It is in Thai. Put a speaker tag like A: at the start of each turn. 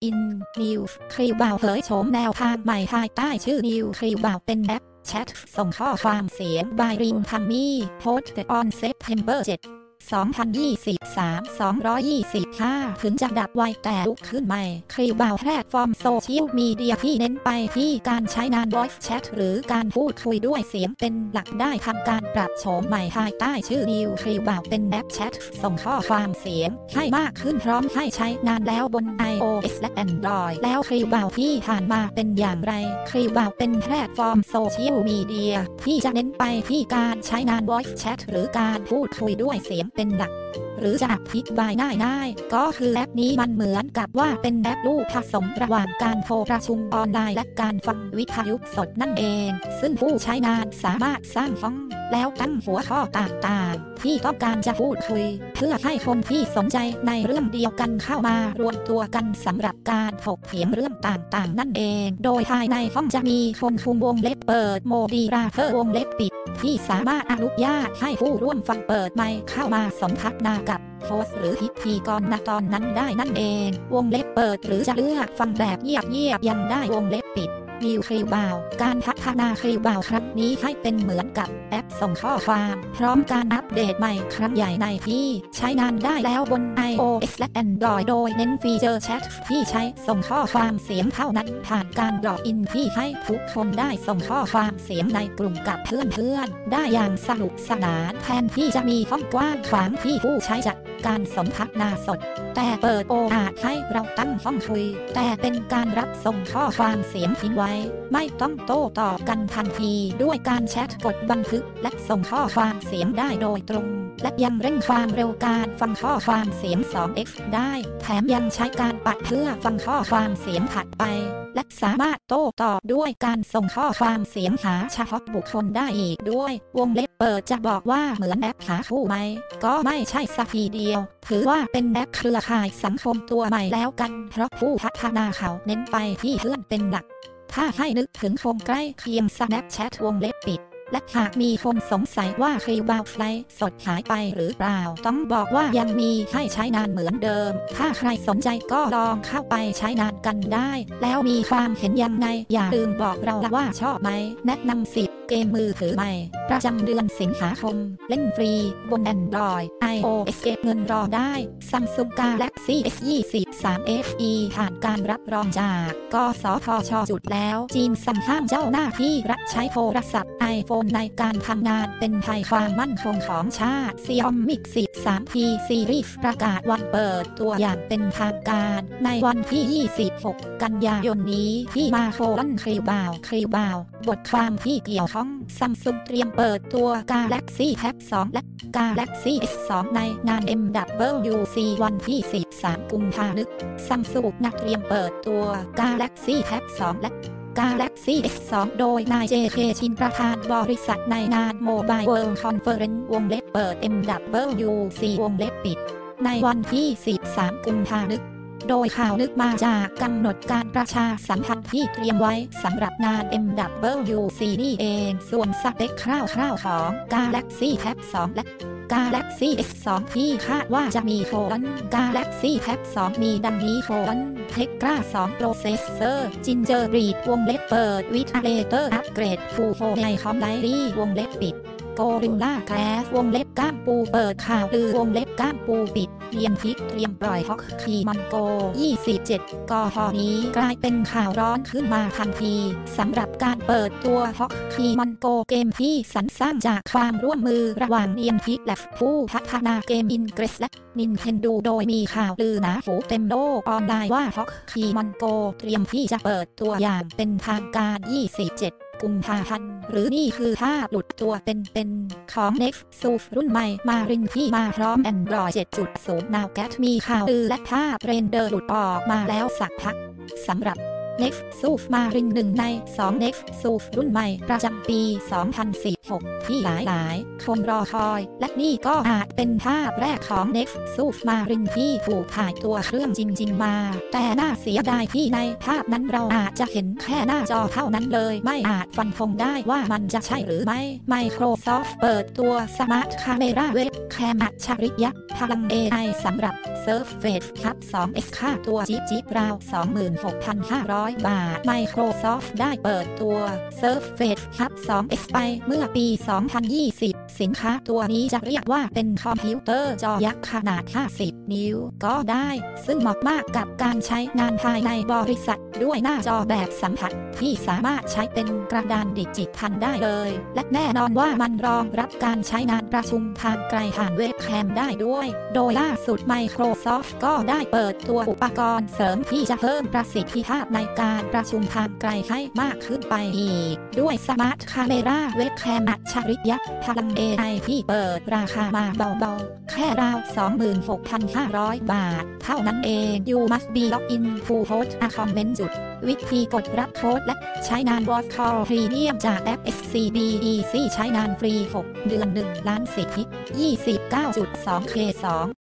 A: in News คลิวบ่าวเผยโฉมแนวทางใหม่ภายใต้ชื่อ New คลิวบ่าวเป็นแอปแชทส่งข้อความเสียง by Ring Tummy posted on September 7 2023 225 ถึงจะดับไวแต่ลุกขึ้นใหม่คลิวบ่าวแพลตฟอร์มโซเชียลมีเดียที่เน้นไปที่การใช้งาน voice chat หรือการพูดคุยด้วยเสียงเป็นหลักได้ทำการปรับโฉมใหม่ภายใต้ชื่อ New คลิวบ่าวเป็นแอปแชทส่งข้อความเสียงให้มากขึ้นพร้อมให้ใช้งานแล้วบน iOS และ Android แล้วคลิวบ่าวที่ผ่านมาเป็นอย่างไรคลิวบ่าวเป็นแพลตฟอร์มโซเชียลมีเดียที่จะเน้นไปที่การใช้งาน voice chat หรือการพูดคุยด้วยเสียงเป็นหลักหรือจะอธิบายง่ายๆก็คือแอปนี้มันเหมือนกับว่าเป็นแอปลูกผสมระหว่างการโทรประชุมออนไลน์และการฟังวิทยุสดนั่นเองซึ่งผู้ใช้งานสามารถสร้างห้องแล้วตั้งหัวข้อต่างๆที่ต้องการจะพูดคุยเพื่อให้คนที่สนใจในเรื่องเดียวกันเข้ามารวมตัวกันสำหรับการถกเถียงเรื่องต่างๆนั่นเองโดยภายในห้องจะมีคนคุมวงเล็บเปิดโมดีราเตอร์วงเล็บปิดที่สามารถอนุญาตให้ผู้ร่วมฟังเปิดไมค์เข้ามาสนทนากับโฮสต์หรือพิธีกรณตอนนั้นได้นั่นเองวงเล็บเปิดหรือจะเลือกฟังแบบเงียบๆยังได้วงเล็บปิดNew คลิวบ่าวการพัฒนาคลิวบ่าวครั้งนี้ให้เป็นเหมือนกับแอปส่งข้อความพร้อมการอัปเดตใหม่ครั้งใหญ่ในที่ใช้งานได้แล้วบน iOS และ Android โดยเน้นฟีเจอร์แชทที่ใช้ส่งข้อความเสียงเท่านั้นผ่านการล็อกอินที่ให้ทุกคนได้ส่งข้อความเสียงในกลุ่มกับเพื่อนๆได้อย่างสนุกสนานแทนที่จะมีห้องกว้างขวางที่ผู้ใช้จัดการสนทนาสดแต่เปิดโอกาสให้เราตั้งห้องคุยแต่เป็นการรับส่งข้อความเสียงทิ้งไว้ไม่ต้องโต้ตอบกันทันทีด้วยการแชทกดบันทึกและส่งข้อความเสียงได้โดยตรงและยังเร่งความเร็วการฟังข้อความเสียง 2x ได้แถมยังใช้การปัดเพื่อฟังข้อความเสียงถัดไปและสามารถโต้ตอบด้วยการส่งข้อความเสียงหาเฉพาะบุคคลได้อีกด้วยวงเล็บเปิดจะบอกว่าเหมือนแอปหาคู่ไหมก็ไม่ใช่สักทีเดียวถือว่าเป็นแอปเครือข่ายสังคมตัวใหม่แล้วกันเพราะผู้พัฒนาเขาเน้นไปที่เพื่อนเป็นหลักถ้าให้นึกถึงคงใกล้เคียง Snapchat วงเล็บปิดและหากมีคนสงสัยว่าคลิวบ่าวไลฟ์สดหายไปหรือเปล่าต้องบอกว่ายังมีให้ใช้งานเหมือนเดิมถ้าใครสนใจก็ลองเข้าไปใช้งานกันได้แล้วมีความเห็นยังไงอย่าลืมบอกเราว่าชอบไหมแนะนำ10เกมมือถือใหม่ประจำเดือนสิงหาคมเล่นฟรีบน Android iOS เก็บเงินรอได้ Samsung Galaxy S20 3FE ผ่านการรับรองจากกสทช.จุดแล้วจีนสั่งห้ามเจ้าหน้าที่รัฐใช้โทรศัพท์ iPhone ในการทำงานเป็นภัยความมั่นคงของชาติ Xiaomi 13T Series ประกาศวันเปิดตัวอย่างเป็นทางการในวันที่26กันยายนนี้ที่มาโคลคลิวบ่าวบทความที่เกี่ยวข้อง Samsung เตรียมเปิดตัว Galaxy Tab 2 และ Galaxy S2 ในงาน MWC วันที่13กุมภาพันธ์ Samsung เตรียมเปิดตัว Galaxy Tab 2 และ Galaxy S2 โดยนาย JK ชินประธานบริษัทในงาน Mobile World Conference วงเล็บเปิด MWC วงเล็บปิดในวันที่13กุมภาพันธ์โดยข่าวนึกมาจากกำหนดการประชาสัมพันธ์ที่เตรียมไว้สำหรับงาน MWC นี่เองส่วนสเปคคร่าวๆของ Galaxy Tab 2 และ Galaxy S2 ที่คาดว่าจะมีGalaxy Tab 2 มีดังนี้Tegra 2 Processor Gingerbread วงเล็บเปิด with a later upgrade to Qualcomm Library วงเล็บปิดGorilla Glass วงเล็บก้ามปูเปิดข่าวลือวงเล็บก้ามปูปิดเรียนพิกเตรียมปล่อยฮอกคีมันโก27กพนี้กลายเป็นข่าวร้อนขึ้นมาทันทีสำหรับการเปิดตัวฮอกคีมันโกเกมที่สรรสร้างจากความร่วมมือระหว่างเรียนพิกและผู้พัฒนาเกม Ingress และ Nintendo โดยมีข่าวลือหนาหูเต็มโลกออนไลน์ว่าฮอกคีมันโกเตรียมที่จะเปิดตัวอย่างเป็นทางการ27กุมภาพันธ์หรือนี่คือภาพหลุดตัวเป็นของ Nexus รุ่นใหม่มารินที่มาพร้อม Android 7.0 Now Cat มีข่าวลือและภาพเรนเดอร์หลุดออกมาแล้วสักพักสำหรับ Nexus Marine 1 ใน 2 Nexus รุ่นใหม่ประจำปี 2016 ที่หลายคนรอคอยและนี่ก็อาจเป็นภาพแรกของ Nexus Marine ที่ถูกถ่ายตัวเครื่องจริงๆมาแต่น่าเสียดายที่ในภาพนั้นเราอาจจะเห็นแค่หน้าจอเท่านั้นเลยไม่อาจฟันธงได้ว่ามันจะใช่หรือไม่ Microsoft เปิดตัว Smart Camera Webcam อัจฉริยะพลัง AI สำหรับ Surface Hub 2S ค่าตัวจิ๊บราว 26,500 บาท Microsoft ได้เปิดตัว Surface Hub 2S ไปเมื่อปี 2020 สินค้าตัวนี้จะเรียกว่าเป็นคอมพิวเตอร์จอยักษ์ขนาด 50 นิ้วก็ได้ ซึ่งเหมาะมากกับการใช้งานภายในบริษัทด้วยหน้าจอแบบสัมผัสที่สามารถใช้เป็นกระดานดิจิทัลได้เลยและแน่นอนว่ามันรองรับการใช้งานประชุมทางไกลผ่านเว็บแคมได้ด้วยโดยล่าสุด Microsoft ก็ได้เปิดตัวอุปกรณ์เสริมที่จะเพิ่มประสิทธิภาพในการประชุมทางไกลให้มากขึ้นไปอีกด้วยสมาร์ทคาเมราเว็บแคมอัจฉริยะพลัง AI ที่เปิดราคามาเบาๆแค่ราว 26,500 บาทเท่านั้นเอง You must be logged in to host a comment วิธีกดรับโค้ดและใช้งาน Voice Call Premium จากแอป SCBDC ใช้งานฟรี 6 เดือน 1 ล้านสิทธิ 29.2K2